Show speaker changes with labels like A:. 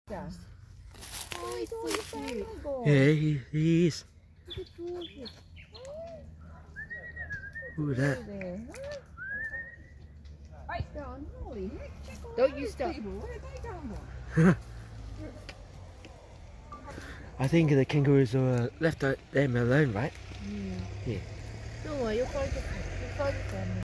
A: Yeah. Oh, he's so cute.
B: Yeah, he is. Look at that.
A: Don't you stop.
B: I think the kangaroos are left them alone, right?
A: Yeah.
B: Yeah.
A: Don't worry, you'll find it. You'll find it.